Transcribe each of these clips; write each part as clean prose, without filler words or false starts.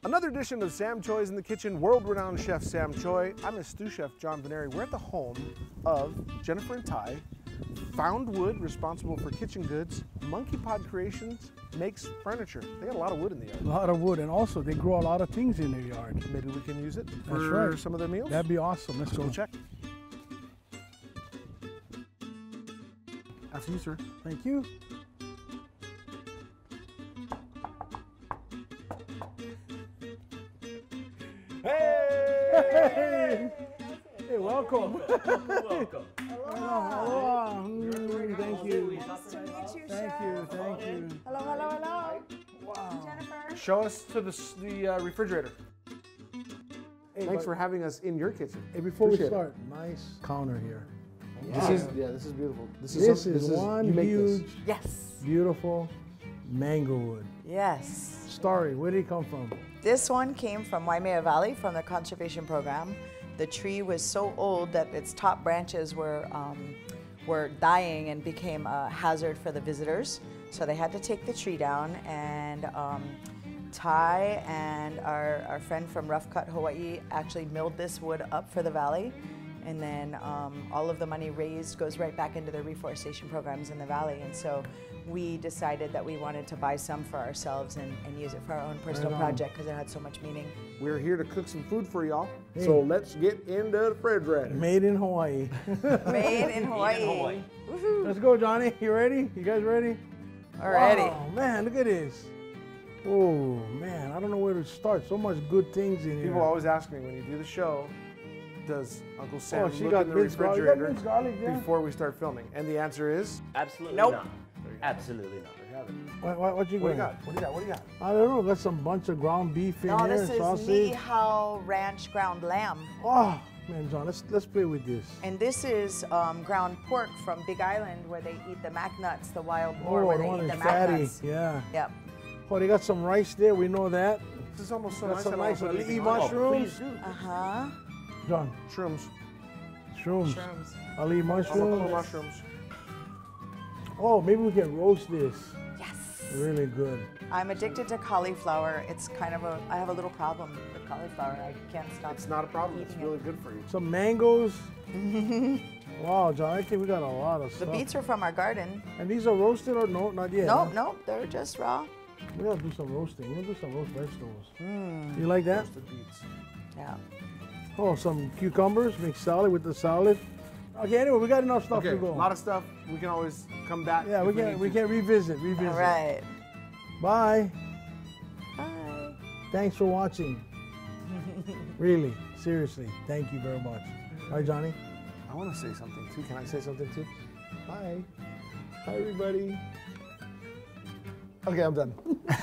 Another edition of Sam Choi's in the Kitchen, world-renowned chef Sam Choi. I'm his stew chef, John Veneri. We're at the home of Jennifer and Ty. Found Wood, responsible for kitchen goods. Monkey Pod Creations makes furniture. They got a lot of wood in the yard. A lot of wood, and also they grow a lot of things in their yard. Maybe we can use it That's for right. some of their meals? That'd be awesome. Let's go. check. After you, sir. Thank you. Hey! Hey, welcome. Welcome. Hello. Thank you. Nice to meet you, Thank Chef. you. Thank you. Hello, hello, hello. Wow. Jennifer. Show us to the refrigerator. Hey, Thanks but- for having us in your kitchen. Hey, before we Appreciate it. start, nice counter here. This is beautiful. This is one you make this. huge, Yes. beautiful mango wood. Yes. Story, where did it come from? This one came from Waimea Valley from the conservation program. The tree was so old that its top branches were dying and became a hazard for the visitors. So they had to take the tree down, and Ty and our friend from Rough Cut, Hawaii actually milled this wood up for the valley. And then all of the money raised goes right back into the reforestation programs in the valley. And so we decided that we wanted to buy some for ourselves and use it for our own personal Right on. project because it had so much meaning. We're here to cook some food for y'all. Hey. So let's get into the refrigerator. Made in Hawaii. Made in Hawaii. Let's go, Johnny. You ready? You guys ready? Alrighty. Wow, man, look at this. Oh, man, I don't know where to start. So much good things in here. People always ask me when you do the show, does Uncle Sam she look got in the minced garlic. You got refrigerator minced garlic, yeah? before we start filming? And the answer is, Absolutely Nope. not. Absolutely not. there you have it. What you What do you got? got? What do you got? What do you got? I don't know. Got some bunch of ground beef in No, here, this is sausage. Nihao Ranch ground lamb. Oh, man, John, let's play with this. And this is ground pork from Big Island where they eat the mac nuts, the wild boar Oh, where the they one eat is the mac fatty. nuts. Yeah. Yep. Oh, they got some rice there. We know that. This is almost so Got nice. some I nice don't know if leafy anything- mushrooms. Please do. Uh-huh. John, Shrooms. shrooms. Shrooms. I'll eat mushrooms. Mushrooms. Oh, maybe we can roast this. Yes. Really good. I'm addicted to cauliflower. It's kind of I have a little problem with cauliflower. I can't stop. It's not a problem. It's eating really good for you. Some mangoes. Wow, John, I think we got a lot of The stuff. beets are from our garden. And these are roasted or no? Not yet. Nope, huh? nope, they're just raw. We gotta do some roasting. We'll do some roast vegetables. You like that? Roasted beets. Yeah. Oh, some cucumbers, make salad with the salad. Okay, anyway, we got enough stuff Okay, to a go. lot of stuff. We can always come back. Yeah, if we can revisit. All right. Bye. Bye. Thanks for watching. Really, seriously, thank you very much. All right, Johnny. I want to say something too. Can I say something too? Bye. Hi, everybody. Okay, I'm done.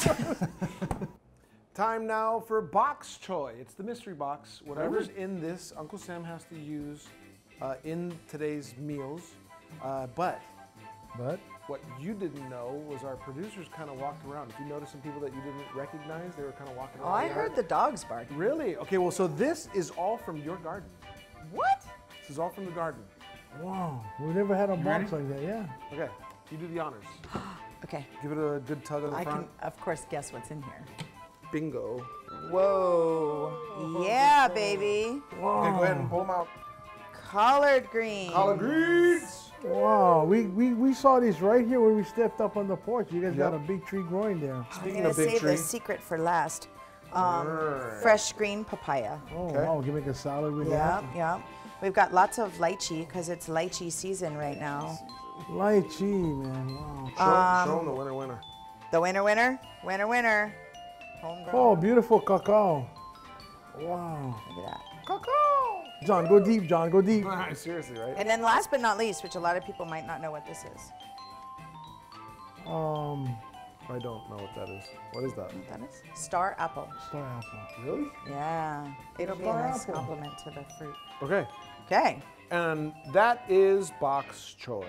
Time now for Box Choi. It's the mystery box. Whatever's in this, Uncle Sam has to use in today's meals. But what you didn't know was our producers kind of walked around. If you notice some people that you didn't recognize, they were kind of walking Oh, around. I heard the dogs bark. Really? Okay, well, so this is all from your garden. What? This is all from the garden. Wow, we never had a box like that. Yeah. Okay, you do the honors. Okay. Give it a good tug on the I front. can, of course, guess what's in here. Bingo. Whoa. Yeah, baby. Okay, go ahead and pull them out. Collard green. Collard greens. Wow, we saw this right here when we stepped up on the porch. You guys got a Yep. big tree growing there. I'm Speaking gonna of big save tree. the secret for last. Right. Fresh green papaya. Oh, Okay. wow, we can make a salad with Yeah, that. yeah. We've got lots of lychee because it's lychee season right now. Lychee, man, wow. Show them the winner. The winner. Homegrown. Oh, beautiful cacao. Wow. Look at that. Cocoa. John, go deep, John, go deep. Seriously, right? And then last but not least, which a lot of people might not know what this is. I don't know what that is. What is that? That is star apple. Star apple. Really? Yeah. It'll be a Star nice apple. compliment to the fruit. Okay. Okay. And that is Box Choi.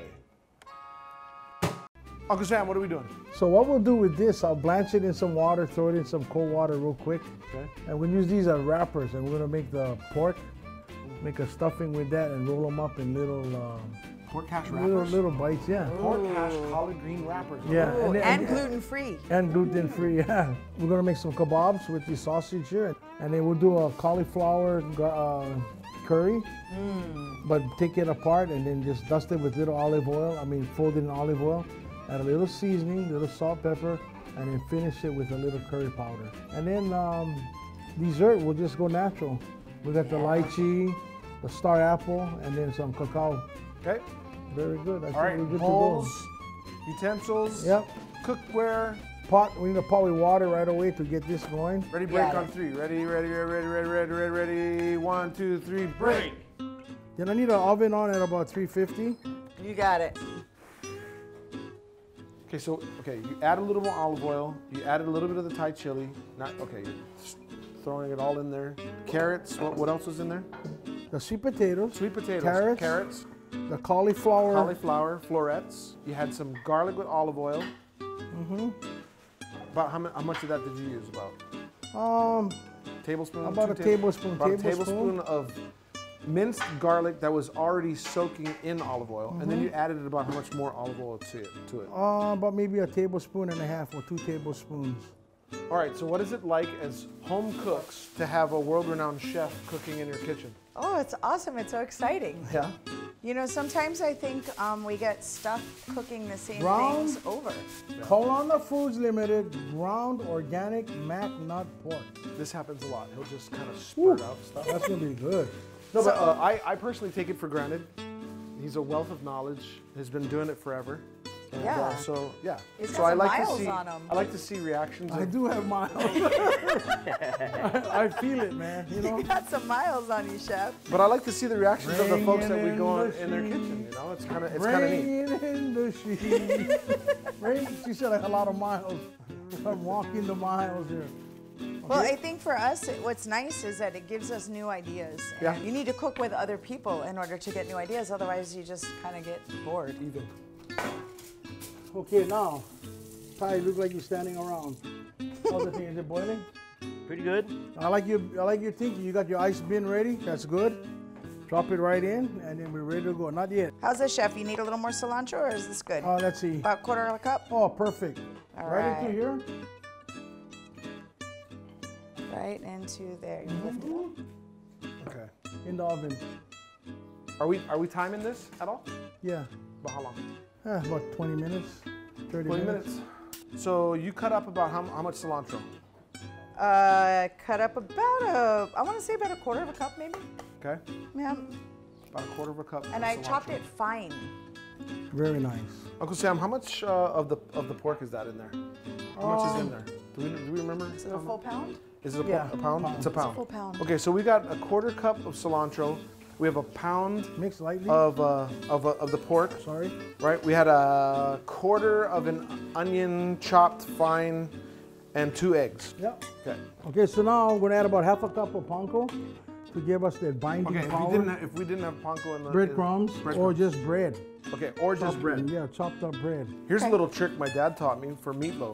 Uncle Sam, what are we doing? So what we'll do with this, I'll blanch it in some water, throw it in some cold water real quick. Okay. And we'll use these as wrappers, and we're gonna make the pork, make a stuffing with that, and roll them up in little Pork hash wrappers? Little bites, yeah. Pork hash collard green wrappers. Yeah. Ooh, then- and gluten-free. And gluten-free, yeah. We're gonna make some kebabs with the sausage here, and then we'll do a cauliflower curry. But take it apart and then just dust it with little olive oil. Fold it in olive oil, add a little seasoning, little salt, pepper, and then finish it with a little curry powder. And then dessert, we'll just go natural. We got the lychee, the star apple, and then some cacao. Okay. Very good. I All think right. we're good Bowls, to utensils, go. Yep. cookware. Pot. We need a pot with water right away to get this going. Ready, break Got on it. 3. Ready, ready, ready, ready, ready, ready, ready. 1, 2, 3, break. Then I need an oven on at about 350. You got it. Okay, so you add a little more olive oil. You added a little bit of the Thai chili. You're just throwing it all in there. Carrots. What else was in there? The sweet potatoes. Sweet potatoes. Carrots. The cauliflower. Cauliflower, florets. You had some garlic with olive oil. About how much of that did you use? About tablespoon. About a 2 tablespoon. About a tablespoon of minced garlic that was already soaking in olive oil, and then you added about how much more olive oil to it? About maybe a tablespoon and a half or 2 tablespoons. All right. So what is it like as home cooks to have a world-renowned chef cooking in your kitchen? Oh, it's awesome. It's so exciting. Yeah. You know, sometimes I think we get stuck cooking the same Ground? things over. Colonna Foods Limited ground organic mac nut pork. This happens a lot. He'll just kind of spurt out stuff. That's gonna be good. No, but I personally take it for granted. He's a wealth of knowledge. Has been doing it forever. And, Yeah. so yeah. He's got so I some like to miles see. on him. I like to see reactions. I of- do have miles. I feel it, man. You know. You got some miles on you, chef. But I like to see the reactions of the folks that we Bringing go on in in their the kitchen. You know, it's kind of neat. Bringing in the sheep. She said like a lot of miles. I'm walking the miles here. Well, I think for us, what's nice is that it gives us new ideas. And Yeah. You need to cook with other people in order to get new ideas. Otherwise, you just kind of get bored. Even. Okay, now, Ty, you look like you're standing around. How's the thing? Is it boiling? Pretty good. I like your thinking. You got your ice bin ready. That's good. Drop it right in, and then we're ready to go. Not yet. How's this, chef? You need a little more cilantro, or is this good? Let's see. About 1/4 cup? Oh, perfect. All right right. into here. Right into there. You lift it up. Okay. In the oven. Are we timing this at all? Yeah. About how long? About 20 minutes, 30 20 minutes. minutes. So you cut up about how much cilantro? Cut up about I want to say about 1/4 cup, maybe. Okay. Yeah. About 1/4 cup. And of I chopped cilantro. it fine. Very nice. Uncle Sam, how much of the pork is that in there? How much is in there? Do we remember? Is it a full pound? Is it a, Yeah, a pound? pound. It's a It's a pound. full pound. Okay, so we got a 1/4 cup of cilantro. We have a pound Mix lightly. of the pork. Sorry. Right. We had a 1/4 of an onion chopped fine, and 2 eggs. Yep. Okay. Okay, so now I'm going to add about 1/2 cup of panko to give us that binding Okay. power. If we didn't have panko in the Breadcrumbs or breadcrumbs. just bread. Okay, or just Chopped- bread. Yeah, chopped up bread. Here's a little trick my dad taught me for meatloaf.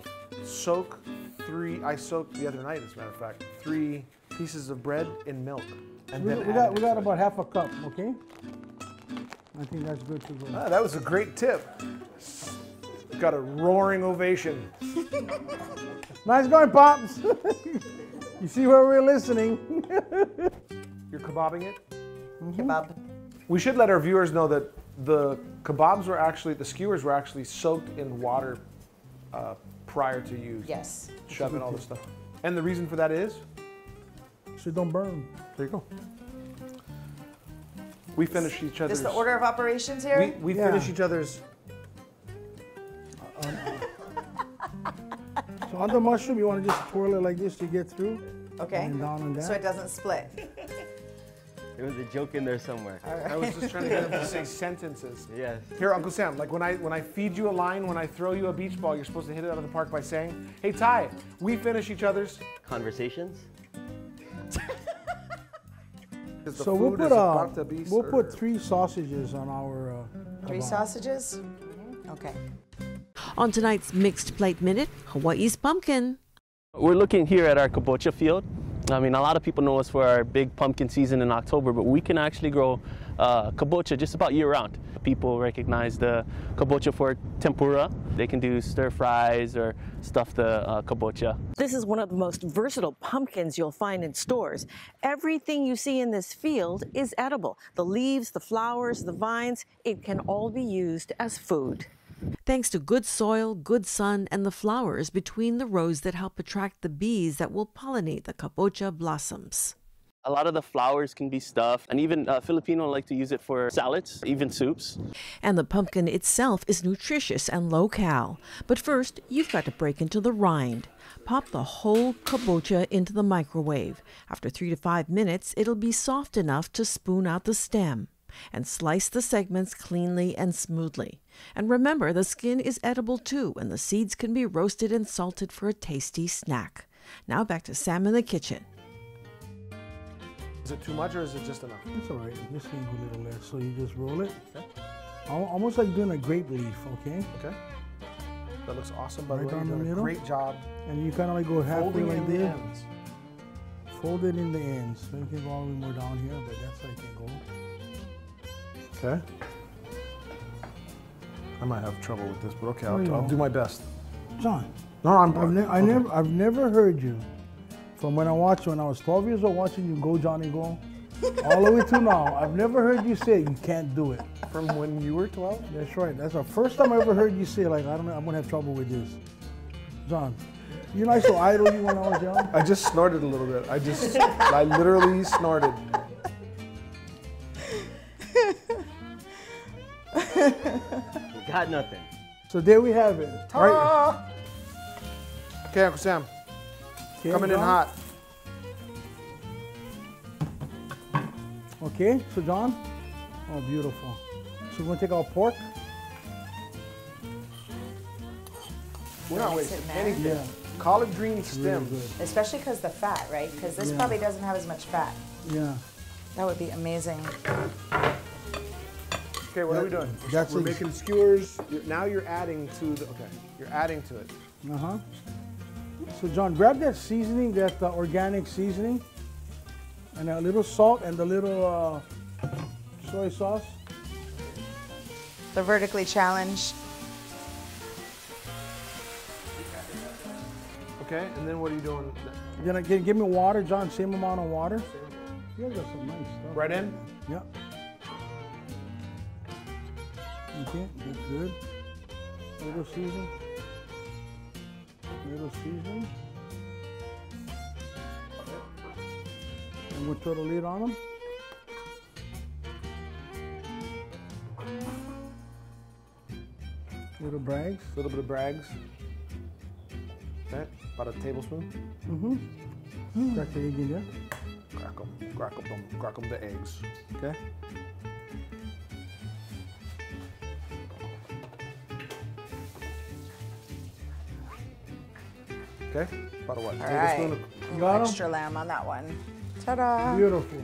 I soaked the other night, as a matter of fact, 3 pieces of bread in milk. And We then got added it to it. about 1/2 cup, okay? I think that's good to go. Ah, that was a great tip. Got a roaring ovation. Nice going, Pops. You see where we're listening. You're kebabbing it? Kebab. We should let our viewers know that the the skewers were actually soaked in water prior to use. Yes. Shoving all this stuff. And the reason for that is? So don't burn. There you go. We finish each This other's. is the order of operations here? We Yeah. finish each other's. So on the mushroom, you want to just twirl it like this to get through. Okay. And down on that. So it doesn't split. There was a joke in there somewhere. I was just trying to get him to say sentences. Yes. Here, Uncle Sam, like when I feed you a line, when I throw you a beach ball, you're supposed to hit it out of the park by saying, "Hey Ty, we finish each other's." Conversations? 'Cause the So we'll food put is about to be we'll put served. 3 sausages on our. 3 kebab. sausages? Okay. On tonight's Mixed Plate Minute, Hawaii's pumpkin. We're looking here at our kabocha field. I mean, a lot of people know us for our big pumpkin season in October, but we can actually grow kabocha just about year-round. People recognize the kabocha for tempura. They can do stir fries or stuff the kabocha. This is one of the most versatile pumpkins you'll find in stores. Everything you see in this field is edible. The leaves, the flowers, the vines, it can all be used as food. Thanks to good soil, good sun, and the flowers between the rows that help attract the bees that will pollinate the kabocha blossoms. A lot of the flowers can be stuffed, and even Filipino like to use it for salads, even soups. And the pumpkin itself is nutritious and low-cal. But first, you've got to break into the rind. Pop the whole kabocha into the microwave. After 3 to 5 minutes, it'll be soft enough to spoon out the stem. And slice the segments cleanly and smoothly. And remember, the skin is edible too, and the seeds can be roasted and salted for a tasty snack. Now back to Sam in the kitchen. Is it too much or is it just enough? It's all right. You just need a little less. So you just roll it. Okay. Almost like doing a grape leaf, okay? Okay. That looks awesome, by the Right way. down You're the doing a middle. great job. And you kind of like go halfway Folding like in the this. ends. Fold it in the ends. So you can go all the way more down here, but that's how you can go. Okay. I might have trouble with this, but okay, Oh, yeah. I'll do my best. John, No, I've never heard you from when I watched when I was 12 years old watching you go Johnny Go, all the way to now. I've never heard you say you can't do it. From when you were 12? That's right. That's the first time I ever heard you say like I don't know, I'm gonna have trouble with this. John, you know I used to idol you when I was young. I just snorted a little bit. I literally snorted. Got nothing. So there we have it. Right. Okay, Uncle Sam, Okay, coming in John? hot. Okay, so John, oh beautiful. So we're gonna take our pork. We're not Nice wasting and anything. Yeah, Collard green really stem. good. Especially because the fat, right? Because this Yeah. probably doesn't have as much fat. Yeah. That would be amazing. Okay, what are we doing? That's We're easy. making skewers. Now you're adding to the. Okay, you're adding to it. Uh-huh. So John, grab that seasoning, that organic seasoning, and a little salt and the little soy sauce. The vertically challenged. Okay, and then what are you doing? Then again, give me water, John. Same amount of water. You guys got some nice stuff. Right in? Yeah. Okay, that's good. Little season. Little season. And we'll throw the lid on them. Little brags. A little bit of Bragg's. Okay, about a tablespoon. Crack the egg in there. Crack them the eggs. Okay. Okay, about a what? All right. Tablespoon of A little Got 'em? extra lamb on that one. Ta-da! Beautiful.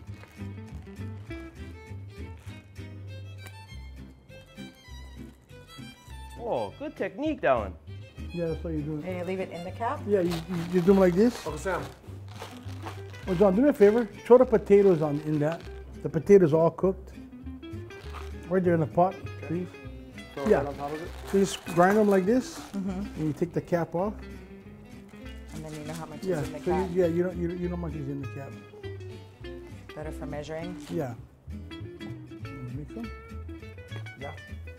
Oh, good technique, that one. Yeah, that's how you do it. And you leave it in the cap? Yeah, you do them like this. Uncle Sam. Oh, John, do me a favor. Throw the potatoes in that. The potatoes all cooked. Right there in the pot, please. Throw it Yeah. right on top of it. So you just grind them like this, and you take the cap off. And then you know how much Yeah. is in the So cap. you know how much is in the cap. Better for measuring. Yeah. Mix them. Yeah.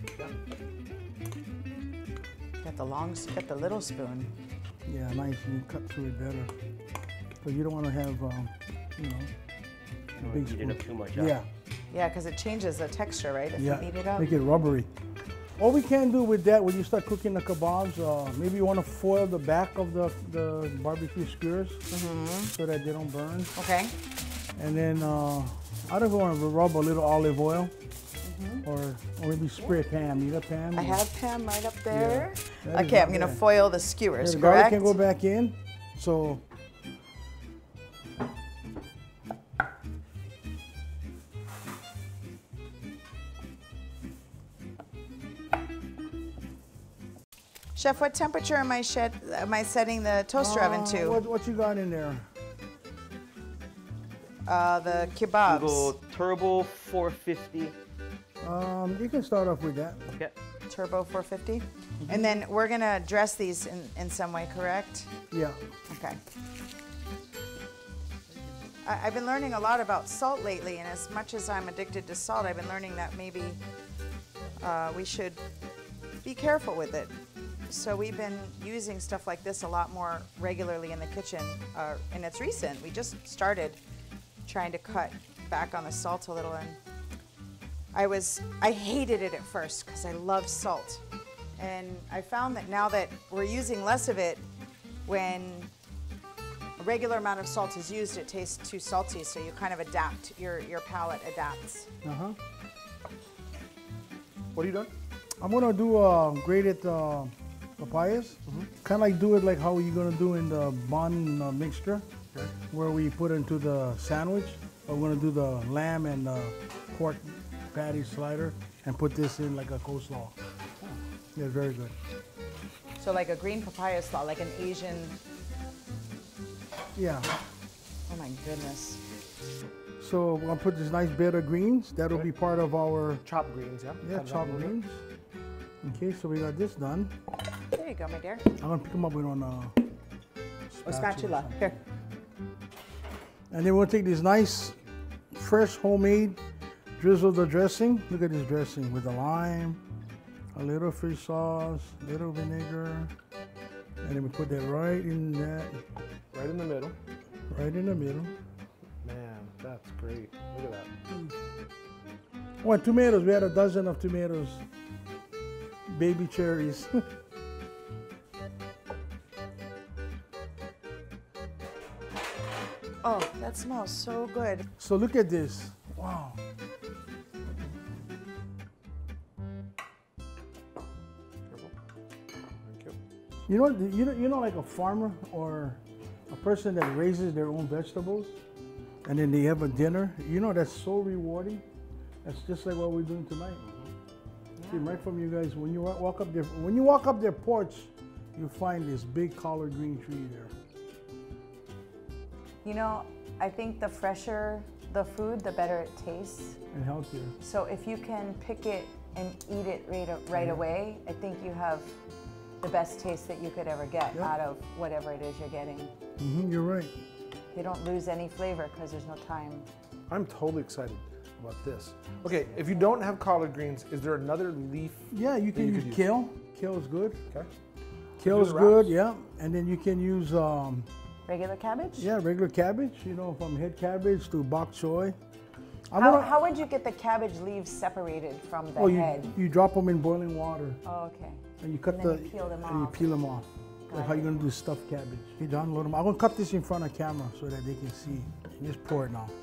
Get the little spoon. Yeah, nice. And you cut through it better. So you don't want to have, you know, a big Heat it spoon. up too much. huh? Yeah. Yeah, because it changes the texture, right? If Yeah. you heat it up. Make it rubbery. All we can do with that, when you start cooking the kebabs, maybe you want to foil the back of the barbecue skewers so that they don't burn. Okay. And then I don't want to rub a little olive oil or maybe spray Pam. You got Pam? I have Pam right up there. that is Okay, I'm not gonna bad. foil the Yeah, skewers, the garlic correct? can go back in. So Chef, what temperature am I setting the toaster oven to? What you got in there? The kebabs. We'll go turbo 450. You can start off with that. Okay. Turbo 450. And then we're gonna dress these in some way, correct? Yeah. Okay. I've been learning a lot about salt lately, and as much as I'm addicted to salt, I've been learning that maybe we should be careful with it. So we've been using stuff like this a lot more regularly in the kitchen, and it's recent. We just started trying to cut back on the salt a little, and I hated it at first because I love salt. And I found that now that we're using less of it, when a regular amount of salt is used, it tastes too salty, so you kind of adapt, your palate adapts. Uh-huh. What are you doing? I'm gonna do grated papayas. Kind of like do it like how you're gonna do in the bun mixture, where we put into the sandwich. But we're gonna do the lamb and pork patty slider and put this in like a coleslaw. Yeah, very good. So like a green papaya slaw, like an Asian. Yeah. Oh my goodness. So we're gonna put this nice bed of greens. That'll be part of our Chopped greens, yeah? yeah Cut it up chopped a little bit. greens. Okay, so we got this done. There you go, my dear. I'm gonna pick them up with on A spatula. Here. and then we'll take this nice, fresh, homemade drizzle the dressing. Look at this dressing with the lime, a little fish sauce, little vinegar, and then we put that right in that, Right in the middle. right in the middle. Man, that's great. Look at that. Oh, and tomatoes. We had a dozen of tomatoes. Baby cherries. Oh, that smells so good. So look at this. Wow. Thank you. You know, like a farmer or a person that raises their own vegetables, and then they have a dinner. You know, that's so rewarding. That's just like what we're doing tonight. See, right from you guys, when you walk up their porch, you find this big collard green tree there. You know, I think the fresher the food, the better it tastes. And healthier. So if you can pick it and eat it right away, I think you have the best taste that you could ever get out of whatever it is you're getting. You're right. They don't lose any flavor because there's no time. I'm totally excited about this. Okay, if you don't have collard greens, is there another leaf? Yeah, you can use kale. Kale is good. Okay. Kale is good, yeah. And then you can use Regular cabbage? yeah, regular cabbage, you know, from head cabbage to bok choy. How would you get the cabbage leaves separated from the head? You drop them in boiling water. Oh, okay. And you cut And then you peel them and you off. peel them off. Like how you're gonna do stuffed cabbage. Okay, John, load them. I'm gonna cut this in front of camera so that they can see. Just pour it now.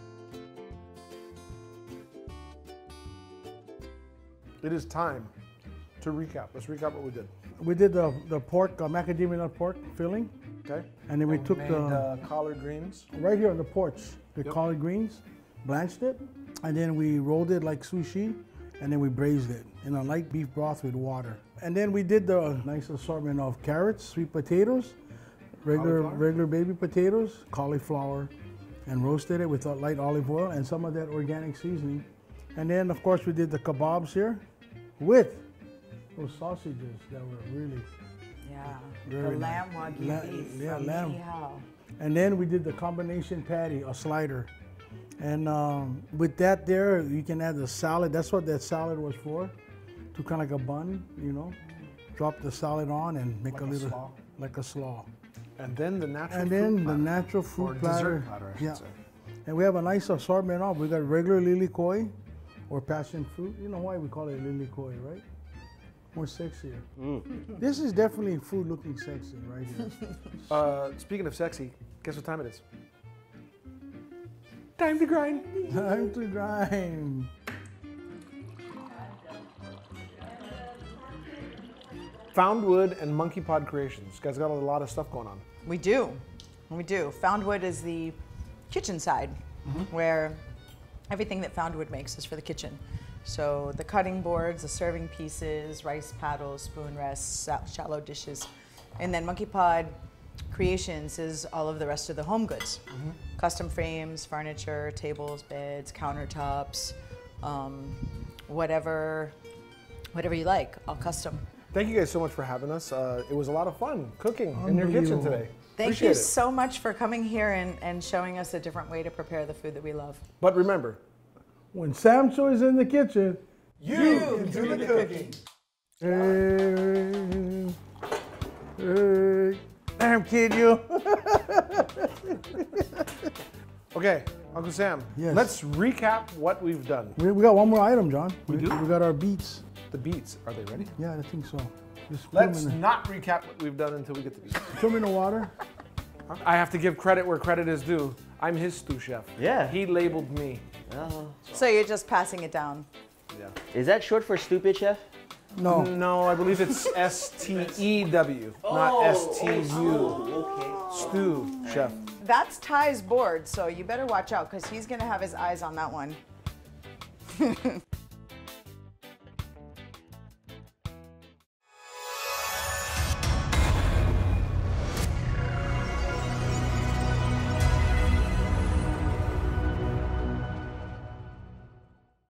It is time to recap. Let's recap what we did. We did the pork, macadamia nut pork filling. Okay. And then we took made, the collard greens. right here on the porch, the collard greens, blanched it, and then we rolled it like sushi, and then we braised it in a light beef broth with water. And then we did the nice assortment of carrots, sweet potatoes, regular baby potatoes, cauliflower, and roasted it with a light olive oil and some of that organic seasoning. And then of course we did the kebabs here with those sausages that were really The lamb wagyu beef. yeah, from lamb. Nihao. And then we did the combination patty, a slider. And with that there, you can add the salad. That's what that salad was for, to kind of like a bun, you know. Drop the salad on and make Like a a little, slaw. like a slaw. And then the natural And fruit then the platter. natural Or fruit dessert platter. platter, I should Yeah. say. And we have a nice assortment of. We got regular lilikoi or passion fruit. You know why we call it lilikoi, right? More sexier. This is definitely food looking sexy right here. Speaking of sexy, guess what time it is? Time to grind. Time to grind. Found Wood and Monkey Pod Creations. You guys got a lot of stuff going on. We do. We do. Found Wood is the kitchen side, where everything that Found Wood makes is for the kitchen. So the cutting boards, the serving pieces, rice paddles, spoon rests, shallow dishes. And then Monkey Pod Creations is all of the rest of the home goods. Custom frames, furniture, tables, beds, countertops, whatever you like, all custom. Thank you guys so much for having us. It was a lot of fun cooking in your kitchen today. Thank you so much for coming here and showing us a different way to prepare the food that we love. But remember, when Sam Choi is in the kitchen, you can do the cooking. Hey, I'm kidding you. Okay, Uncle Sam, Yes. let's recap what we've done. We got one more item, John. We do? We got our beets. The beets, are they ready? Yeah, I think so. Just put 'em Let's in not recap what we've done until we get the beets. Put 'em in the water. I have to give credit where credit is due. I'm his stew chef. Yeah. He labeled me. So you're just passing it down. Yeah. Is that short for stupid, chef? No. No, I believe it's STEW, not STU. Okay. Stew chef. That's Ty's board, so you better watch out because he's gonna have his eyes on that one.